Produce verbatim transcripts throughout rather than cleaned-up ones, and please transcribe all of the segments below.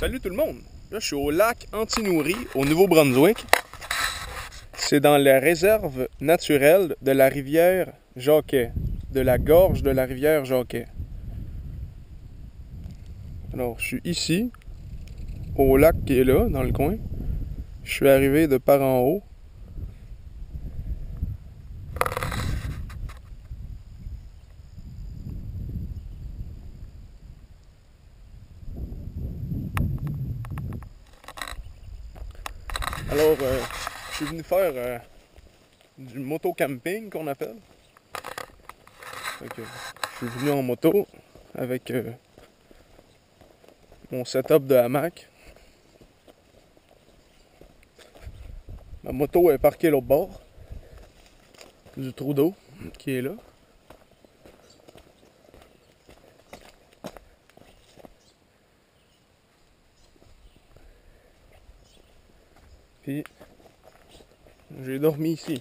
Salut tout le monde! Là, je suis au lac Antinourie, au Nouveau-Brunswick. C'est dans la réserve naturelle de la rivière Jacquet, de la gorge de la rivière Jacquet. Alors, je suis ici, au lac qui est là, dans le coin. Je suis arrivé de par en haut. Alors, euh, je suis venu faire euh, du moto-camping qu'on appelle. Fait que, je suis venu en moto avec euh, mon setup de hamac. Ma moto est parquée l'autre bord du trou d'eau qui est là. Puis j'ai dormi ici.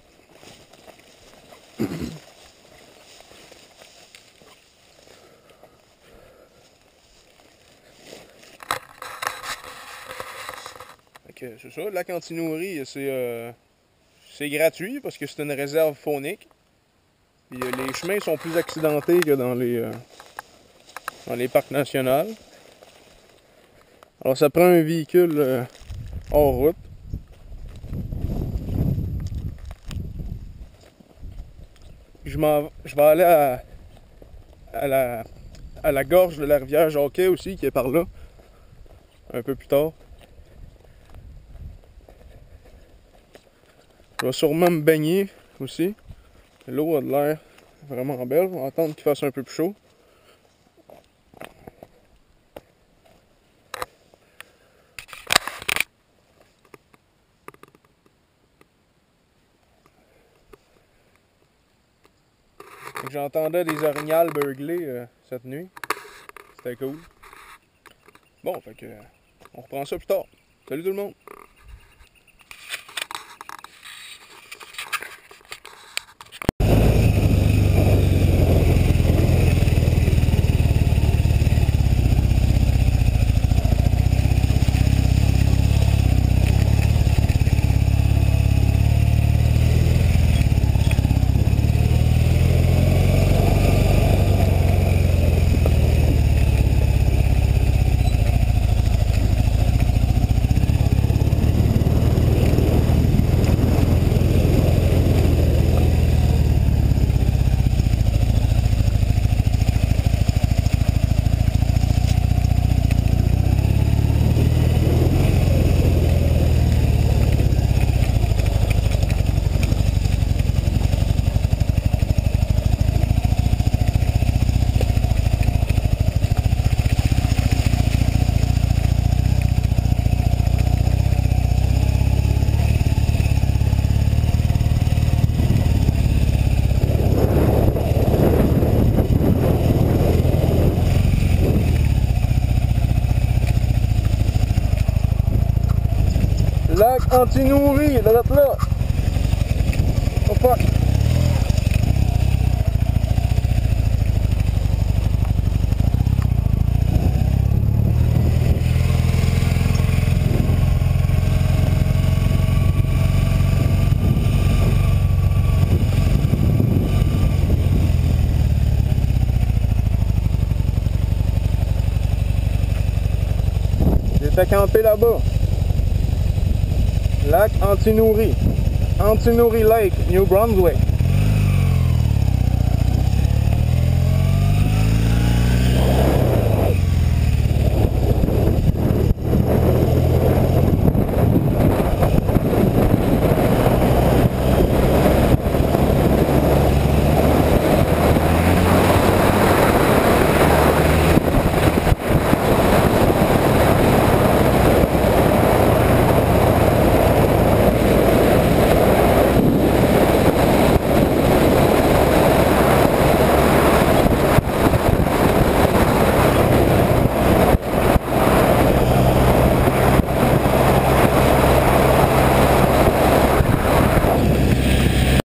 C'est ça, le lac Antinourie, c'est euh, c'est gratuit parce que c'est une réserve faunique. Puis, euh, les chemins sont plus accidentés que dans les, euh, dans les parcs nationaux. Alors ça prend un véhicule euh, hors route. Je, m'en, je vais aller à, à, la, à la gorge de la rivière Jacquet aussi, qui est par là, un peu plus tard. Je vais sûrement me baigner aussi. L'eau a de l'air vraiment belle. On va attendre qu'il fasse un peu plus chaud. J'entendais des orignales beugler euh, cette nuit. C'était cool. Bon, fait que on reprend ça plus tard. Salut tout le monde! Lac Antinourie, là, là, là. Oh fuck. J'étais campé là-bas. Lac Antinourie, Antinourie Lake, New Brunswick.